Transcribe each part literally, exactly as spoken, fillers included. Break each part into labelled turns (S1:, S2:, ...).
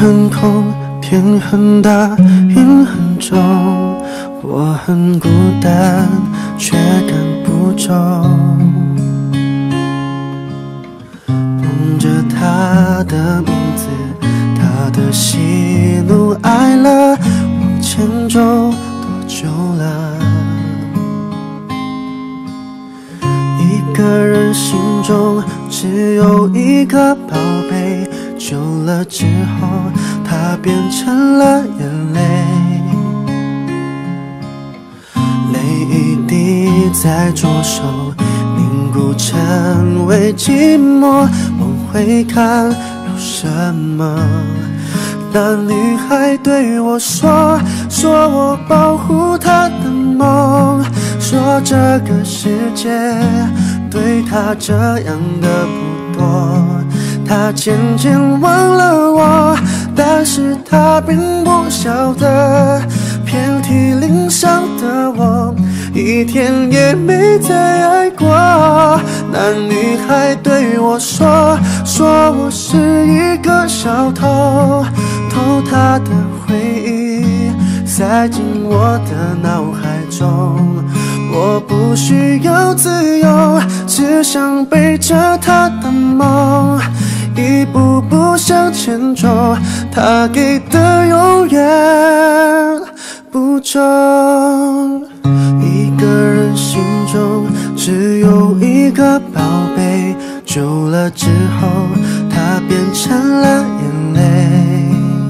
S1: 很空，天很大，云很重，我很孤单，却赶不走。梦着他的名字，他的喜怒哀乐，往前走多久了？一个人心中只有一个宝贝，久了之后，它变成了眼泪，泪一滴在左手凝固成为寂寞。往回看有什么？那女孩对我说，说我保护她的梦，说这个世界对她这样的不多。她渐渐忘了我，但是她并不晓得，遍体鳞伤的我，一天也没再爱过。那女孩对我说，说我是一个小偷，偷她的回忆，塞进我的脑海中。我不需要自由，只想背着她的梦，一步步向前走，她给的永远不重。一个人心中只有一个宝贝，久了之后，它变成了眼泪，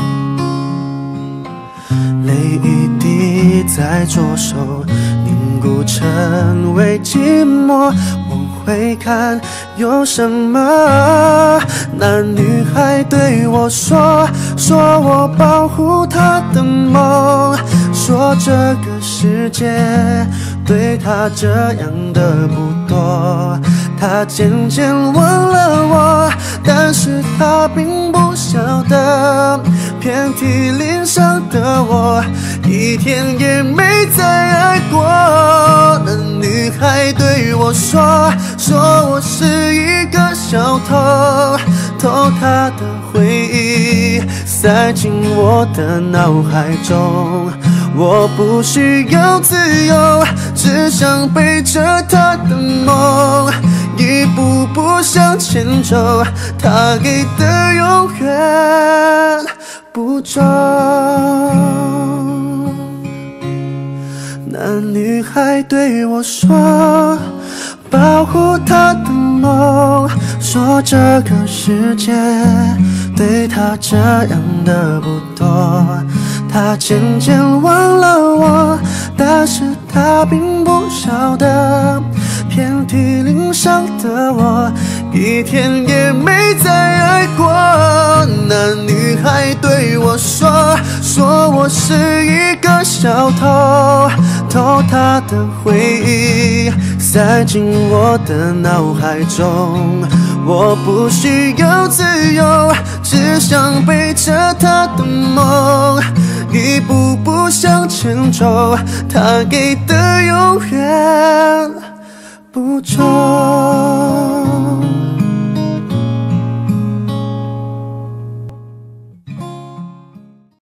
S1: 泪一滴在左手凝固成为寂寞。往回看有什么？那女孩对我说，说我保护她的梦，说这个世界对她这样的不多。她渐渐忘了我，但是她并不晓得，遍体鳞伤的我，一天也没再爱过。那女孩对我说，说我是一个小偷，偷她的回忆，塞进我的脑海中。我不需要自由，只想背着她的梦，一步步向前走，她给的永远不重。那女孩对我说，保护她的梦，说这个世界对她这样的不多。她渐渐忘了我，但是她并不晓得，遍体鳞伤的我，一天也没再爱过。那女孩对我说，说我是一个小偷，偷她的回忆，塞进我的脑海中。我不需要自由，只想背着她的梦，一步步向前走，她给的永远不重。